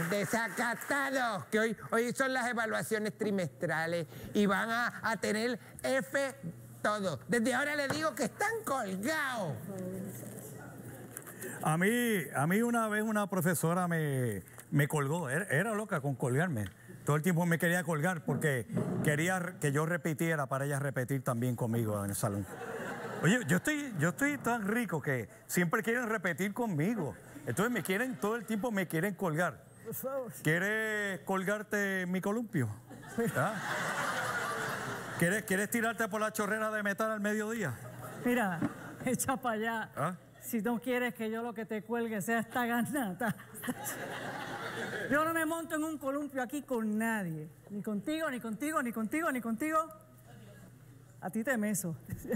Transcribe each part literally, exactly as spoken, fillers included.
desacatados, que hoy, hoy son las evaluaciones trimestrales y van a, a tener F todo. Desde ahora les digo que están colgados. A mí, a mí una vez una profesora me, me colgó, era, era loca con colgarme. Todo el tiempo me quería colgar porque quería que yo repitiera para ella repetir también conmigo en el salón. Oye, yo estoy, yo estoy tan rico que siempre quieren repetir conmigo. Entonces me quieren, todo el tiempo me quieren colgar. ¿Quieres colgarte mi columpio? ¿Ah? ¿Quieres, ¿Quieres tirarte por la chorrera de metal al mediodía? Mira, echa para allá. ¿Ah? Si no quieres que yo lo que te cuelgue sea esta garnata. Yo no me monto en un columpio aquí con nadie. Ni contigo, ni contigo, ni contigo, ni contigo. A ti te meso. Eh,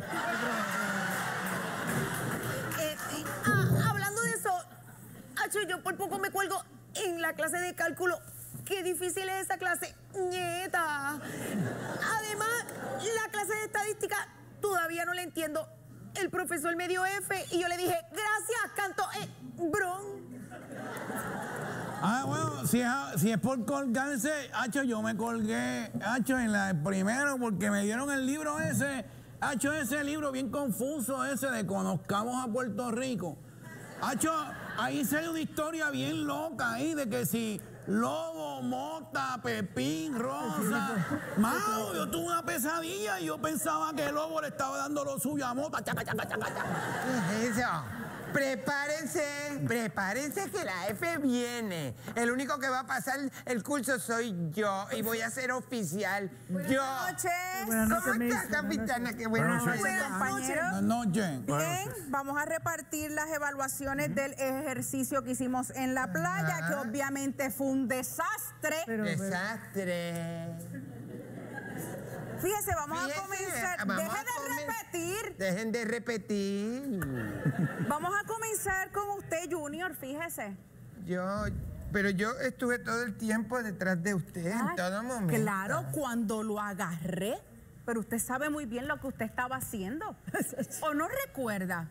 eh, ah, hablando de eso, Acho, yo por poco me cuelgo en la clase de cálculo. Qué difícil es esa clase, nieta. Además, la clase de estadística todavía no la entiendo. El profesor me dio F y yo le dije, gracias, canto, eh, bron. Ah, bueno, si es, si es por colgarse, Hacho, yo me colgué, Hacho, en la primero porque me dieron el libro ese, Hacho, ese libro bien confuso ese de Conozcamos a Puerto Rico. Hacho, ahí sale una historia bien loca ahí de que si Lobo, Mota, Pepín, Rosa. Mao, yo tuve una pesadilla y yo pensaba que el Lobo le estaba dando lo suyo a Mota. Chaca, chaca, chaca, chaca. ¿Qué es eso? Prepárense, prepárense que la F viene. El único que va a pasar el curso soy yo y voy a ser oficial. Buenas yo. noches. Buenas noches, ¿Cómo Miss. está, capitana? Qué buenas Buenas noches. Buenas compañeros. Buenas noches. Bien, vamos a repartir las evaluaciones del ejercicio que hicimos en la playa, Ajá. que obviamente fue un desastre. Pero, pero- Desastre. Fíjese, vamos Fíjese, a comenzar. vamos Deje a de comen- repetir. Dejen de repetir. Vamos a comenzar con usted, Junior, fíjese. Yo, pero yo estuve todo el tiempo detrás de usted, en Ay, todo momento. Claro, cuando lo agarré, pero usted sabe muy bien lo que usted estaba haciendo. ¿O no recuerda?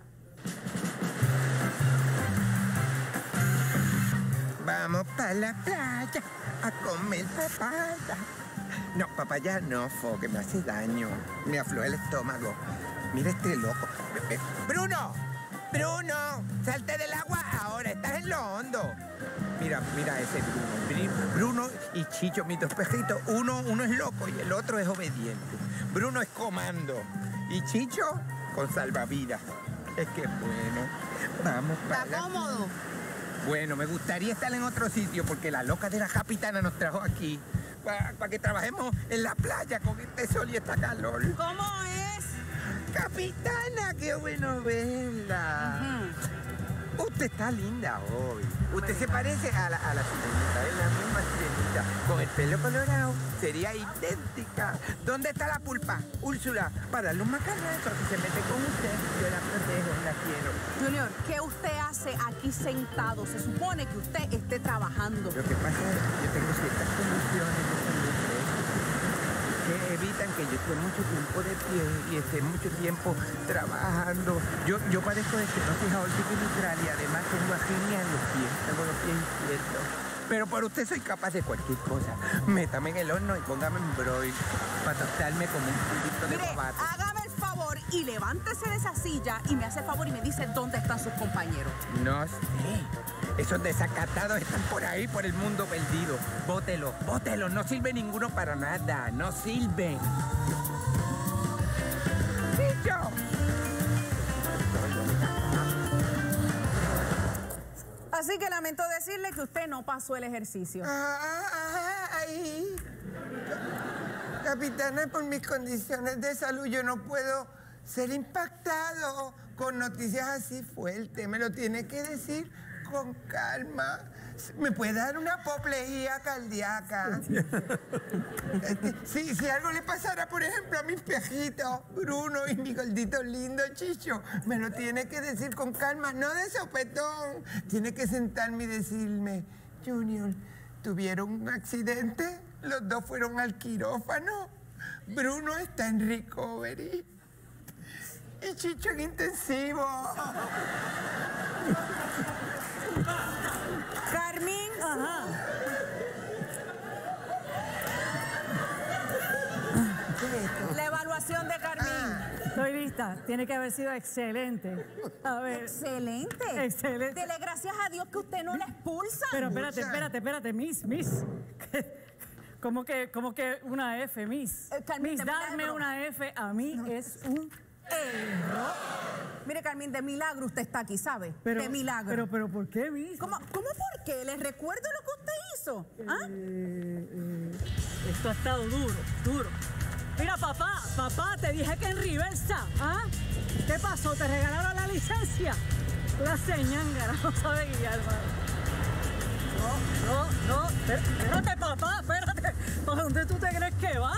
Vamos para la playa a comer papaya. No, papaya no, fo, que me hace daño. Me afloja el estómago. Mira este loco. Eh, ¡Bruno! ¡Bruno! ¡Salte del agua ahora! ¡Estás en lo hondo! Mira, mira ese Bruno. Bri- Bruno y Chicho, mis dos perritos. Uno, uno es loco y el otro es obediente. Bruno es comando. Y Chicho con salvavidas. Es que bueno. Vamos para ¿Está la- cómodo? Bueno, me gustaría estar en otro sitio porque la loca de la capitana nos trajo aquí para pa que trabajemos en la playa con este sol y esta calor. ¿Cómo es? Capitana, qué bueno verla. Usted está linda hoy. Usted se parece a la, a la sirenita, es la misma sirenita. Con el pelo colorado, sería idéntica. ¿Dónde está la pulpa? Úrsula, para darle un macanazo que se mete con usted. Yo la protejo, la quiero. Junior, ¿qué usted hace aquí sentado? Se supone que usted esté trabajando. Lo que pasa es que yo tengo ciertas condiciones de salud que evitan que yo esté mucho tiempo de pie y esté mucho tiempo trabajando. Yo, yo padezco de estenosis aórtica mitral y además tengo arritmia en los pies, tengo los pies izquierdos. Pero por usted soy capaz de cualquier cosa. Métame en el horno y póngame en broil para tostarme como un pulito de Mire, tomate. hágame el favor y levántese de esa silla y me hace el favor y me dice dónde están sus compañeros. No sé. Esos desacatados están por ahí, por el mundo perdido. Bótelo, bótelo. No sirve ninguno para nada. No sirven. ¡Chicho! Así que lamento decirle que usted no pasó el ejercicio. Ay. Capitana, por mis condiciones de salud yo no puedo ser impactado con noticias así fuertes. Me lo tiene que decir con calma. ¿Me puede dar una apoplejía cardíaca? Si, si algo le pasara, por ejemplo, a mis pejitos, Bruno y mi gordito lindo Chicho, me lo tiene que decir con calma, no de sopetón. Tiene que sentarme y decirme, Junior, ¿tuvieron un accidente? Los dos fueron al quirófano. Bruno está en recovery. Y Chicho en intensivo. Carmen, Ajá. Neta, tiene que haber sido excelente. A ver. Excelente. Excelente. Dele gracias a Dios que usted no la expulsa. Pero espérate, espérate, espérate, Miss, Miss. ¿Cómo que, cómo que una F, Miss? Eh, Carmen, Miss, de darme milagro. una F a mí es un error. Mire, Carmen, de milagro usted está aquí, ¿sabe? Pero, de milagro. Pero, pero, ¿por qué, Miss? ¿Cómo, ¿Cómo por qué? ¿Les recuerdo lo que usted hizo? ¿Ah? Eh, eh, esto ha estado duro, duro. Mira, papá, papá, te dije que en reversa, ¿ah? ¿Qué pasó? ¿Te regalaron la licencia? La señangara, no sabe guiar, hermano. No, no, no, espérate, papá, espérate. ¿Para dónde tú te crees que va?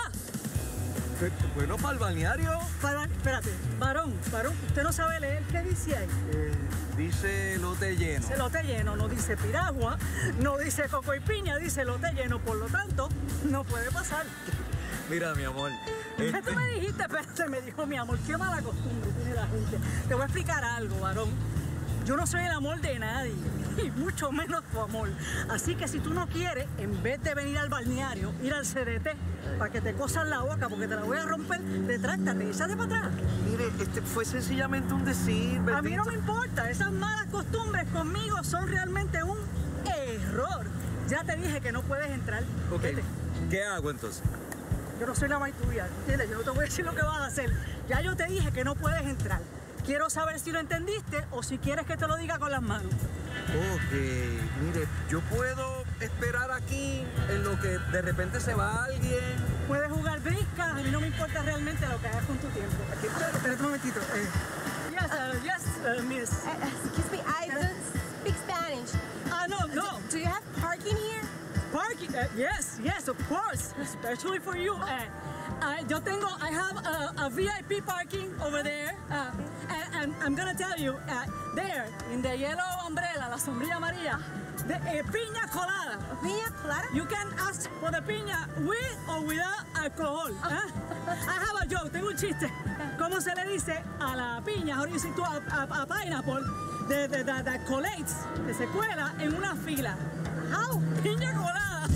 Bueno, para el balneario. Para, espérate, varón, varón, ¿usted no sabe leer qué dice ahí? Eh, dice lote lleno. Dice lote lleno, no dice piragua, no dice coco y piña, dice lote lleno, por lo tanto, no puede pasar. Mira, mi amor. ¿Qué este- tú me dijiste? Espérate, me dijo mi amor, qué mala costumbre tiene la gente. Te voy a explicar algo, varón. Yo no soy el amor de nadie, y mucho menos tu amor. Así que si tú no quieres, en vez de venir al balneario, ir al C D T, para que te cosan la boca, porque te la voy a romper, retráctate, échate para atrás. Mire, este fue sencillamente un decir. A mí no Betito. me importa, esas malas costumbres conmigo son realmente un error. Ya te dije que no puedes entrar. Ok, Vete. ¿qué hago entonces? Yo no soy la maíz tuya, ¿entiendes? Yo no te voy a decir lo que vas a hacer. Ya yo te dije que no puedes entrar. Quiero saber si lo entendiste o si quieres que te lo diga con las manos. Ok, mire, yo puedo esperar aquí en lo que de repente se va alguien. Puedes jugar brisca, a mí no me importa realmente lo que hagas con tu tiempo. Aquí, espérate un momentito. Eh. Yes, uh, yes, uh, miss. Uh, excuse me, I don't speak Spanish. Ah, no, no. Do you have parking here? Parking, uh, yes, yes, of course, especially for you. Uh, uh, yo tengo, I have a, a V I P parking over there, uh, and, and I'm gonna tell you, uh, there, in the yellow umbrella, la sombrilla amarilla, the uh, piña colada. Piña colada? You can ask for the piña with or without alcohol. ¿eh? I have a joke, tengo un chiste. ¿Cómo se le dice a la piña, how do you say to a, a, a pineapple, de, de, de, de collates, que se cuela en una fila? How? Piña colada.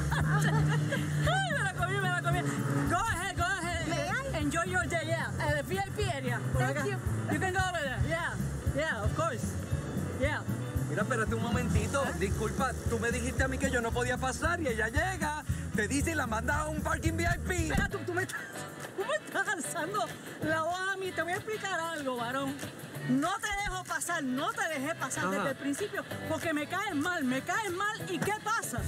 Ay, me la comí, me la comí. Go ahead, go ahead. May I? Enjoy your day, yeah. Uh, the V I P area. Por Thank acá. you. You can go over there, yeah. Yeah, of course. Yeah. Mira, espérate un momentito. Disculpa, tú me dijiste a mí que yo no podía pasar y ella llega, te dice y la manda a un parking V I P. Espera, tú, tú me estás, tú me estás alzando la voz a mí. Te voy a explicar algo, varón. No te dejo pasar, no te dejé pasar Ajá. desde el principio porque me caes mal, me caes mal. ¿Y qué pasa?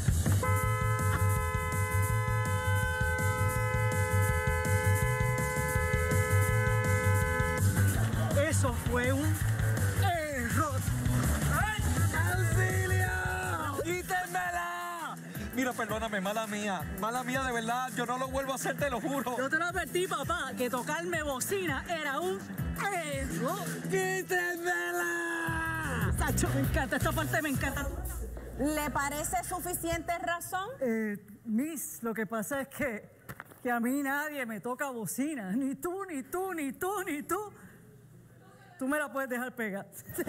Eso fue un error. ¡Auxilio! ¡Quítenmela! Mira, perdóname, mala mía. Mala mía, de verdad. Yo no lo vuelvo a hacer, te lo juro. Yo te lo advertí, papá, que tocarme bocina era un error. ¡Quítenmela! Sacho, me encanta, esta parte me encanta. ¿Le parece suficiente razón? Eh, Miss, lo que pasa es que, que a mí nadie me toca bocina. Ni tú, ni tú, ni tú, ni tú. Tú me la puedes dejar pegar.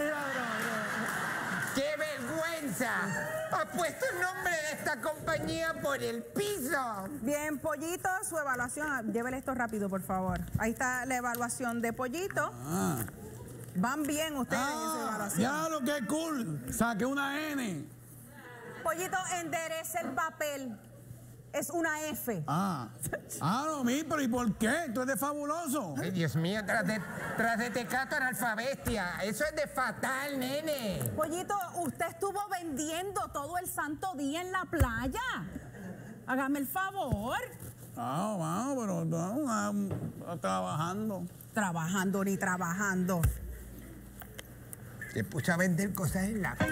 ¡Qué vergüenza! Ha puesto el nombre de esta compañía por el piso. Bien, Pollito, su evaluación. Llévele esto rápido, por favor. Ahí está la evaluación de Pollito. Ah, Van bien ustedes en su ah evaluación. ya lo que cool. Saqué una N. Pollito, enderece el papel. Es una F. Ah, ah, no, mi, pero ¿y por qué? Esto es de fabuloso. Ay, Dios mío, tras de, tras de tecato analfabestia. Eso es de fatal, nene. Pollito, usted estuvo vendiendo todo el santo día en la playa. Hágame el favor. Ah, vamos, pero no, ah, trabajando. Trabajando ni trabajando. Se puso a vender cosas en la...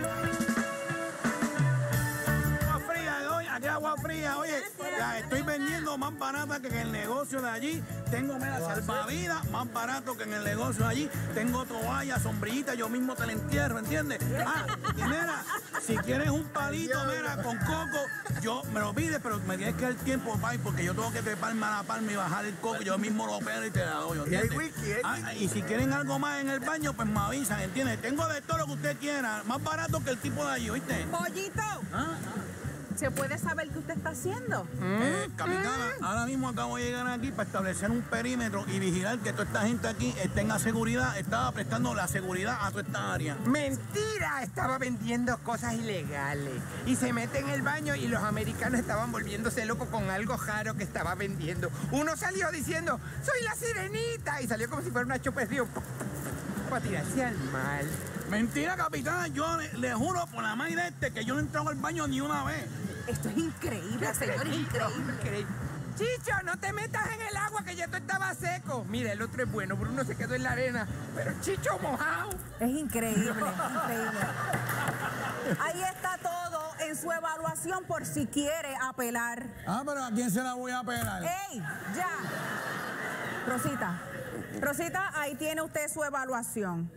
Agua fría, doña, aquí agua fría. Oye, la estoy vendiendo más barata que en el negocio de allí. Tengo, mira, salvavidas más barato que en el negocio de allí. Tengo toalla, sombrillita, yo mismo te la entierro, ¿entiendes? Ah, y mira, si quieres un palito, mira, con coco, yo me lo pides, pero me tienes que dar tiempo, pai, porque yo tengo que treparme a la palma y bajar el coco. Yo mismo lo pego y te la doy, ¿entiendes? Y hay whisky, hay Ah, y si quieren algo más en el baño, pues me avisan, ¿entiendes? Tengo de todo lo que usted quiera, más barato que el tipo de allí, ¿oíste? Pollito, ¿Se puede saber qué usted está haciendo? Eh, capitana, ahora mismo acabo de llegar aquí para establecer un perímetro y vigilar que toda esta gente aquí tenga seguridad. Estaba prestando la seguridad a toda esta área. Mentira, estaba vendiendo cosas ilegales. Y se mete en el baño y los americanos estaban volviéndose locos con algo raro que estaba vendiendo. Uno salió diciendo, soy la sirenita. Y salió como si fuera una chupa de río para tirarse al mar. Mentira, capitana, yo le, le juro por la madre de este que yo no he entrado al baño ni una vez. Esto es increíble, señor, increíble. Increíble. Chicho, no te metas en el agua que ya tú estaba seco. Mira, el otro es bueno, Bruno se quedó en la arena, pero Chicho mojado. Es increíble, increíble. Ahí está todo en su evaluación por si quiere apelar. Ah, pero ¿a quién se la voy a apelar? ¡Ey! ¡Ya! Rosita, Rosita, ahí tiene usted su evaluación.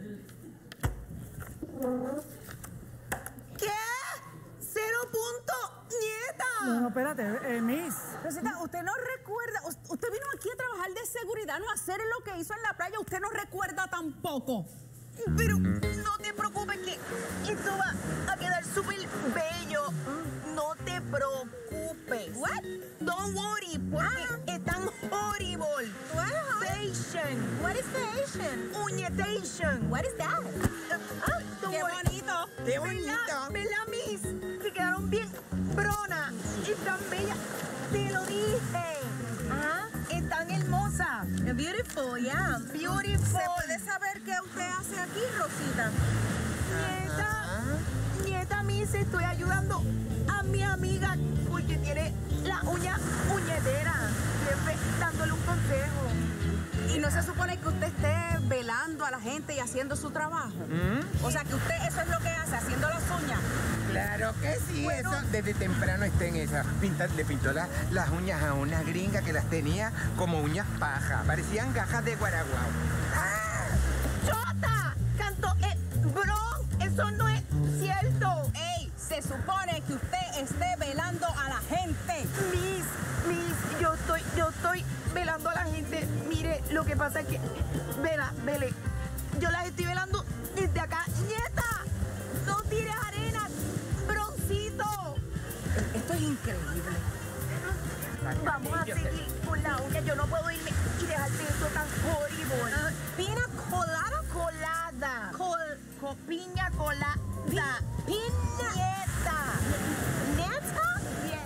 ¿Qué? ¿Cero punto, nieta? No, no, espérate, eh, Miss. Rosita, usted no recuerda, usted vino aquí a trabajar de seguridad, no a hacer lo que hizo en la playa, usted no recuerda tampoco. Pero no te preocupes que esto va a quedar súper bello. No te preocupes. What? Don't worry, porque es tan horrible. Fashion. What is fashion? Uñetation. What is that? Ah, don't ¡Qué worry. bonito! ¡Qué ¿Verdad? bonito! ¿Verdad, Miss? Que quedaron bien bronas y tan bellas. Te lo dije. Ah, Están hermosas. beautiful, yeah. Beautiful. ¿Se puede saber qué usted hace aquí, Rosita? Nieta, nieta Miss, estoy ayudando a mi amiga porque tiene la uña puñetera. Siempre dándole un consejo. ¿Y no se supone que usted esté velando a la gente y haciendo su trabajo? O sea, que usted eso es lo que hace, haciendo las uñas. Claro que sí, Bueno. eso desde temprano está en esa. Pinta, le pintó la- las uñas a una gringa que las tenía como uñas paja. Parecían gajas de guaraguao. ¡Ah! ¡Chota! Cantó eh, Bron. Eso no es cierto. ¡Ey! Se supone que usted esté velando a la gente. Miss, Miss, yo estoy, yo estoy velando a la gente. Mire, lo que pasa es que, vela, vele, yo las estoy velando desde acá. ¡Nieta! ¡No tires arena! ¡Broncito! Esto es increíble. Vamos a seguir con la uña. Yo no puedo irme y dejarte eso tan horrible. Uh, pina colada? Colada. Col... Co- piña colada. Pina... Nieta. ¿Neta?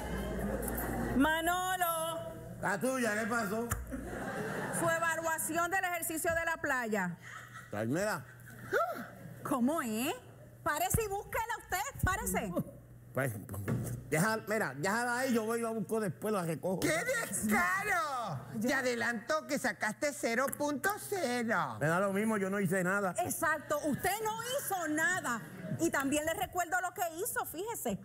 Manolo, La tuya, ¿qué pasó? su evaluación del ejercicio de la playa. Carmela, ¿Cómo es? Párese y búsquela usted, párese. pues, deja, mira, déjala ahí, yo voy y la busco después, la recojo. ¡Qué descaro! Te adelantó que sacaste cero punto cero. Me da lo mismo, yo no hice nada. Exacto, usted no hizo nada. Y también le recuerdo lo que hizo, fíjese.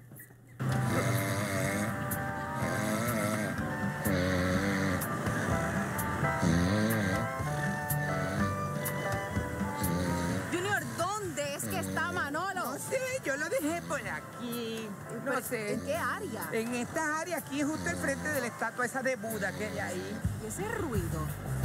Junior, ¿dónde es que está Manolo? No sé, yo lo dejé por aquí. No sé. ¿En qué área? En esta área, aquí justo al frente de la estatua esa de Buda que hay ahí. ¿Y ese ruido?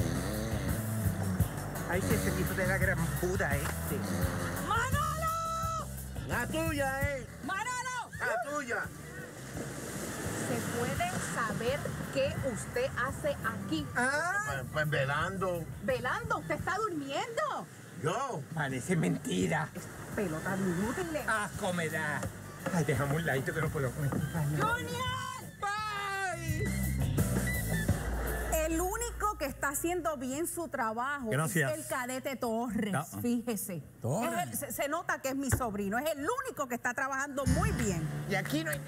Ay, que ese tipo de la gran Buda este. ¡Manolo! La tuya, eh. ¡Manolo! La tuya. ¿Se puede saber qué usted hace aquí? Ah, Pues, pues velando. Velando, usted está durmiendo. Yo. parece mentira. Pelota inútil. Asco me da. Ay, déjame un ladito que no puedo comer. ¡Junior! Bye. El único que está haciendo bien su trabajo Gracias. es el cadete Torres, Ah, ah. fíjese. Torres. Es el- se, se nota que es mi sobrino, es el único que está trabajando muy bien. Y aquí no hay...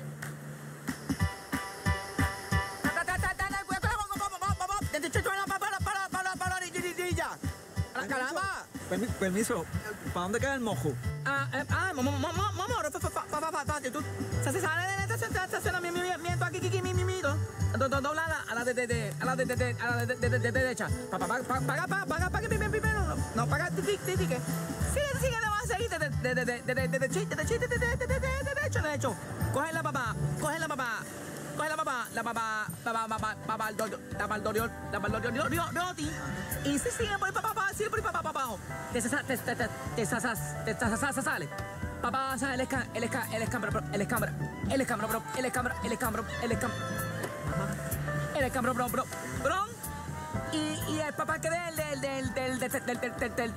Caramba. Permi- Permiso, ¿para dónde queda el mojo? Ah, eh, ah, mo- mo- mo- mo- mo- mo- fa- fa- fa- fa- fa- fa- tú- se se sale de este estacionamiento aquí, aquí, mi, mi, mi, do- do- do- dobla a la- a la de, de, de- a la de, de, de- a la de, de, de- de derecha. Pa- pa- pa- pa- Paga, paga, paga, paga, primero, primero, no, no, paga, ti, ti, ti, ti, que. Sigue, sigue, le vas a seguir de, de, de, de, de, de, de, de, de, chi- de, de, chi- de, de, de, de, de, de, derecho, derecho. Coge la papá, coge la papá. Coge la papá, la papá, papá, papá, papá, el dorio, la baldorio, la baldorio, rio, rio, rioti. Y si sigue por el papá, papá, sigue por el papá, papá. Te sasa- te te te te sasas, te sasas, sale. papá, él es ca- él es ca- él es cámara, bro, él es cámara, él es cámara, bro, él es cámara, él es cámara, él es cámara, él es cámara, bro, bro, bro. Y, y el papá que del del del del del del del del del del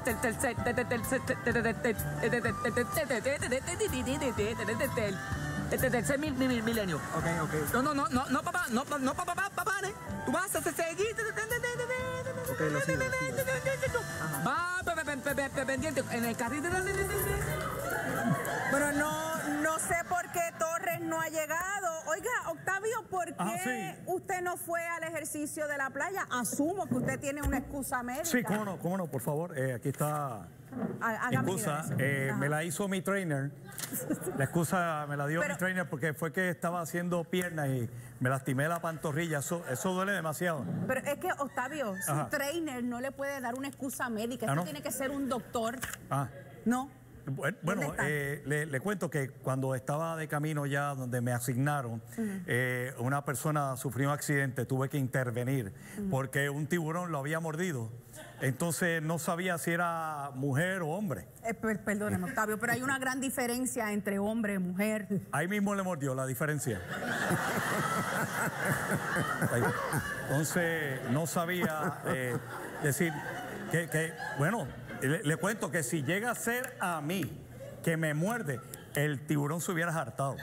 del tercer milenio. Ok, ok. No, no, no, no, no, papá, no, no, papá, papá, papá, tú vas a seguir. Ok, lo sigo, lo sigo. Va pendiente en el carril. Bueno, no, no sé por qué Torres no ha llegado. Oiga, Octavio, ¿por qué Ah, sí. usted no fue al ejercicio de la playa? Asumo que usted tiene una excusa médica. Sí, cómo no, cómo no, por favor. Eh, aquí está Há- mi hágame excusa. eso. Eh, Ajá. me la hizo mi trainer. La excusa me la dio Pero- mi trainer porque fue que estaba haciendo piernas y me lastimé la pantorrilla. Eso, eso duele demasiado. Pero es que, Octavio, su Ajá. trainer no le puede dar una excusa médica. Ah, Esto ¿no? tiene que ser un doctor. Ah. No. Bu- Bueno, está? eh, le, le cuento que cuando estaba de camino ya donde me asignaron, eh, una persona sufrió un accidente, tuve que intervenir porque un tiburón lo había mordido. Entonces no sabía si era mujer o hombre. Eh, per- perdóneme, Octavio, pero hay una gran diferencia entre hombre y mujer. Ahí mismo le mordió la diferencia. Ahí. Entonces no sabía eh, decir que, que, bueno, le, le cuento que si llega a ser a mí que me muerde, el tiburón se hubiera hartado. Se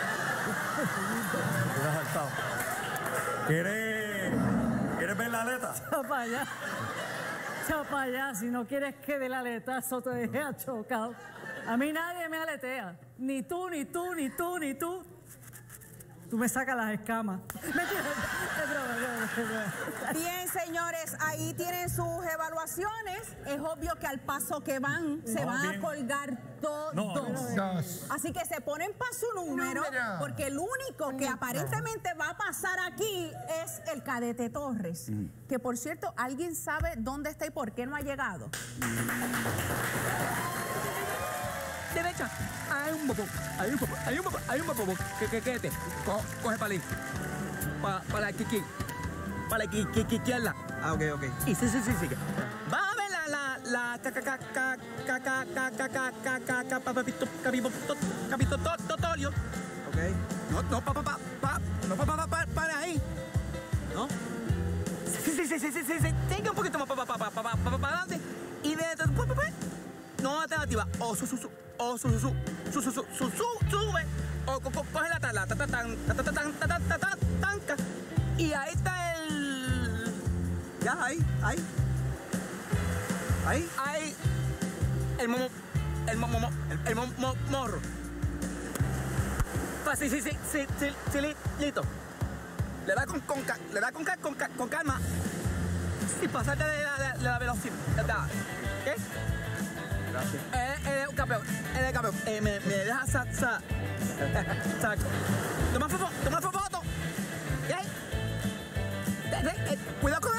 hubiera hartado. ¿Quieres, ¿Quieres ver la aleta? Chapaya. Chapaya, si no quieres que de la aletazo te deje achocado. A mí nadie me aletea. Ni tú, ni tú, ni tú, ni tú. Tú me sacas las escamas. Mentira, es broma, es broma, es broma. Bien, señores, ahí tienen sus evaluaciones. Es obvio que al paso que van, se No, van bien. a colgar todos. No, no. Dos. Así que se ponen para su número, Número. porque el único que aparentemente va a pasar aquí es el cadete Torres. Que, por cierto, ¿alguien sabe dónde está y por qué no ha llegado? Derecha. Hay un popo, hay un popo, hay un popo, hay un popo. Que, que, que, Co, coge para ahí. Pa, para la kiki. Para la kiki, izquierda. Ah, ok, ok. Y sí, sí, sí, sí. Va a ver la, la, la, ca, ca, ca, ca, ca, ca, ca, ca, ca, ca, ca, ca, pa, papito, capito, capito, totorio. Ok. No, no, pa, pa, pa, pa, no, pa, pa, pa, pa, para ahí. ¿No? Sí, sí, sí, sí, sí, sí, sí. Tenga un poquito más pa, pa, pa, pa, pa, pa, pa, para adelante. Y de, pa, pa, pa. No alternativa. O su, su, su, o su, su, su, su, su, su, su, su, sube. O co, co, coge la tala, ta, ta, tan, ta, ta, ta, tan, ta, ta, ta, ta, tanca. Y ahí está el... Ya, ahí, ahí. Ahí. Ahí. El momo, el momo, mo- el, el momo, mo- morro. Pa, sí, sí, sí, sí, sí, sí, li- listo. Le da con, con, ca- le da con, ca- con, ca- con calma. Y pasarte de la, de, de la velocidad. ¿Qué? Gracias. Eh, eh, un campeón, eh, campeón. Eh, me, me deja sa, sa, sa, toma foto, toma foto. ¿Qué? Eh, eh, eh, cuidado con